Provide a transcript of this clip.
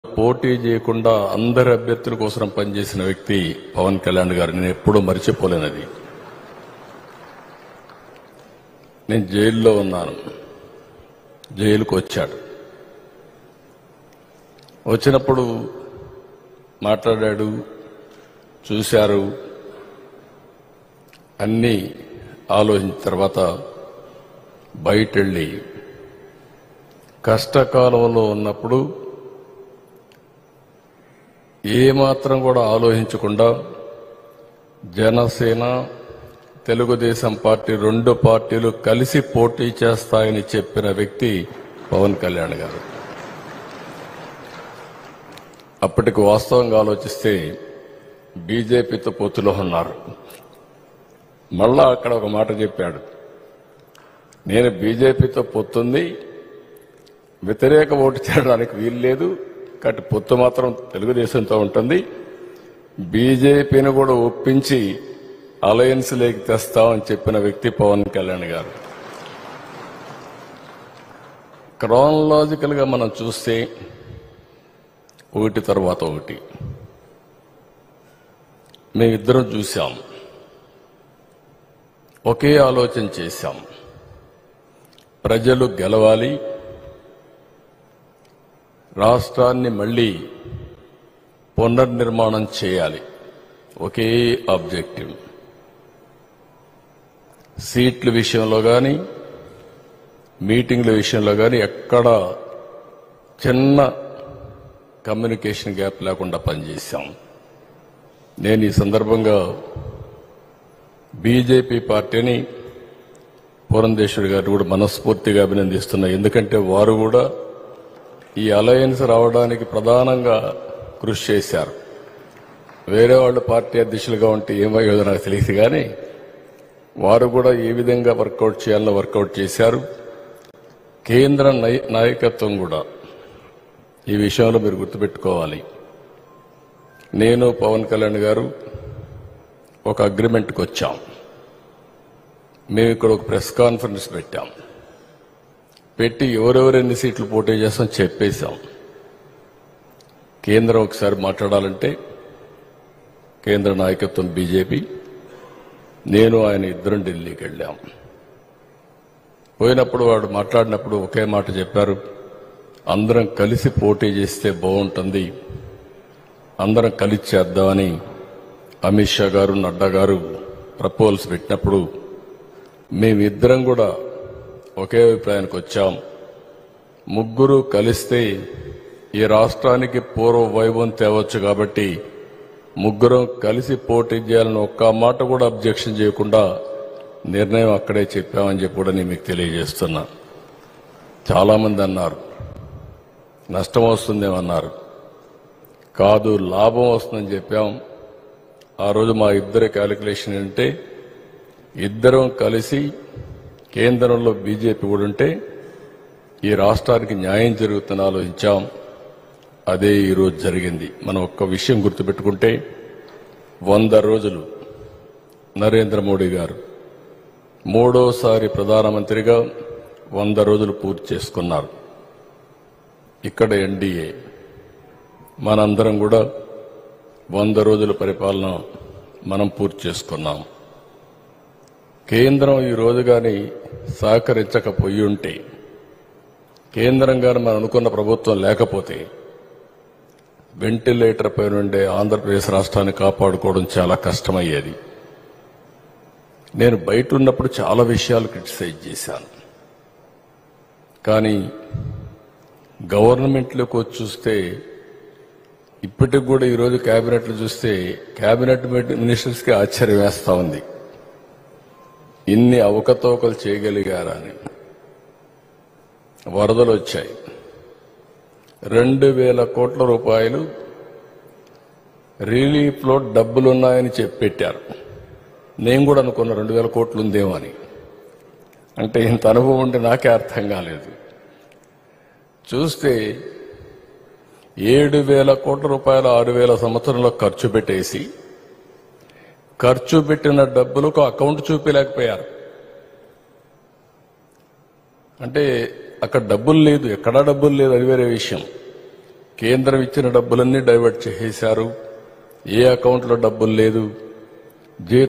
పోటీ చేయకుండా అందరి అభ్యర్థుల కోసం పనిచేసిన వ్యక్తి పవన్ కళ్యాణ్ గారు. నేను ఎప్పుడూ మర్చిపోలేనది. నేను జైల్లో ఉన్నాను. జైలుకు వచ్చాడు. వచ్చినప్పుడు మాట్లాడాడు, చూశారు. అన్నీ ఆలోచించిన తర్వాత బయటెళ్ళి కష్టకాలంలో ఉన్నప్పుడు ఏమాత్రం కూడా ఆలోచించకుండా జనసేన తెలుగుదేశం పార్టీ రెండు పార్టీలు కలిసి పోటీ చేస్తాయని చెప్పిన వ్యక్తి పవన్ కళ్యాణ్ గారు. అప్పటికి వాస్తవంగా ఆలోచిస్తే బీజేపీతో పొత్తులో ఉన్నారు. మళ్ళా అక్కడ ఒక మాట చెప్పాడు, నేను బీజేపీతో పొత్తుంది, వ్యతిరేక ఓటు చేయడానికి వీలు లేదు, కాబట్టి పొత్తు మాత్రం తెలుగుదేశంతో ఉంటుంది, బీజేపీని కూడా ఒప్పించి అలయన్స్ లేకి తెస్తామని చెప్పిన వ్యక్తి పవన్ కళ్యాణ్ గారు. క్రానలాజికల్ గా మనం చూస్తే ఒకటి తర్వాత ఒకటి మేమిద్దరం చూశాం, ఒకే ఆలోచన చేశాం. ప్రజలు గెలవాలి, రాష్ట్రాన్ని మళ్లీ పునర్నిర్మాణం చేయాలి, ఒకే ఆబ్జెక్టివ్. సీట్ల విషయంలో కానీ మీటింగ్ల విషయంలో కానీ ఎక్కడ చిన్న కమ్యూనికేషన్ గ్యాప్ లేకుండా పనిచేశాం. నేను ఈ సందర్భంగా బీజేపీ పార్టీని, పురంధేశ్వరి గారు కూడా మనస్ఫూర్తిగా అభినందిస్తున్నా. ఎందుకంటే వారు కూడా ఈ అలయన్స్ రావడానికి ప్రధానంగా కృషి చేశారు. వేరే వాళ్ళు పార్టీ అధ్యక్షులుగా ఉంటే ఏమయ్యేదో నాకు తెలియదు, కానీ వారు కూడా ఏ విధంగా వర్కౌట్ చేయాలో వర్కౌట్ చేశారు. కేంద్ర నాయకత్వం కూడా ఈ విషయంలో మీరు గుర్తుపెట్టుకోవాలి. నేను పవన్ కళ్యాణ్ గారు ఒక అగ్రిమెంట్కి వచ్చాం. మేము ఇక్కడ ఒక ప్రెస్ కాన్ఫరెన్స్ పెట్టాం. పెట్టి ఎవరెవరు ఎన్ని సీట్లు పోటీ చేస్తాం చెప్పేశాం. కేంద్రం ఒకసారి మాట్లాడాలంటే కేంద్ర నాయకత్వం బీజేపీ, నేను ఆయన ఇద్దరం ఢిల్లీకి వెళ్ళాం. పోయినప్పుడు వాడు మాట్లాడినప్పుడు ఒకే మాట చెప్పారు, అందరం కలిసి పోటీ చేస్తే బాగుంటుంది, అందరం కలిసి చేద్దామని అమిత్ షా గారు, నడ్డా గారు ప్రపోజల్స్ పెట్టినప్పుడు మేమిద్దరం కూడా ఒకే అభిప్రాయానికి వచ్చాం. ముగ్గురు కలిస్తే ఈ రాష్ట్రానికి పూర్వ వైభవం తేవచ్చు, కాబట్టి ముగ్గురం కలిసి పోటీ చేయాలని ఒక్క మాట కూడా అబ్జెక్షన్ చేయకుండా నిర్ణయం అక్కడే చెప్పామని చెప్పి కూడా నేను మీకు తెలియజేస్తున్నా. చాలామంది అన్నారు నష్టం వస్తుందేమన్నారు, కాదు లాభం వస్తుందని చెప్పాం. ఆ రోజు మా ఇద్దరి క్యాలిక్యులేషన్ ఏంటంటే ఇద్దరం కలిసి కేంద్రంలో బీజేపీ కూడా ఉంటే ఈ రాష్ట్రానికి న్యాయం జరుగుతుందని ఆలోచించాం. అదే ఈరోజు జరిగింది. మనం ఒక్క విషయం గుర్తుపెట్టుకుంటే 100 రోజులు నరేంద్ర మోడీ గారు మూడోసారి ప్రధానమంత్రిగా 100 రోజులు పూర్తి చేసుకున్నారు. ఇక్కడ ఎన్డీఏ మనందరం కూడా 100 రోజుల పరిపాలన మనం పూర్తి చేసుకున్నాం. కేంద్రం ఈ రోజు కానీ సహకరించకపోయి ఉంటే, కేంద్రం కానీ మనం అనుకున్న ప్రభుత్వం లేకపోతే వెంటిలేటర్ పై నుండే ఆంధ్రప్రదేశ్ రాష్ట్రాన్ని కాపాడుకోవడం చాలా కష్టమయ్యేది. నేను బయట ఉన్నప్పుడు చాలా విషయాలు క్రిటిసైజ్ చేశాను, కానీ గవర్నమెంట్లోకి వచ్చి చూస్తే ఇప్పటికి కూడా ఈరోజు కేబినెట్లు చూస్తే కేబినెట్ మినిస్టర్స్కి ఆశ్చర్యం వేస్తా ఉంది, ఇన్ని అవకతవకలు చేయగలిగారా అని. వరదలు వచ్చాయి, 2,000 కోట్ల రూపాయలు రిలీఫ్లో డబ్బులున్నాయని పెట్టారు. నేను కూడా అనుకున్నా 2,000 కోట్లు ఉందేమో అని. అంటే ఇంత అనుభవం ఉంటే నాకే అర్థం కాలేదు. చూస్తే 7,000 కోట్ల రూపాయలు 6,000 సంవత్సరంలో ఖర్చు పెట్టేసి ఖర్చు పెట్టిన డబ్బులకు అకౌంట్ చూపించలేకపోయారు. అంటే అక్కడ డబ్బులు లేదు, ఎక్కడా డబ్బులు లేదు, అది వేరే విషయం. కేంద్రం ఇచ్చిన డబ్బులన్నీ డైవర్ట్ చేసేశారు. ఏ అకౌంట్లో డబ్బులు లేదు.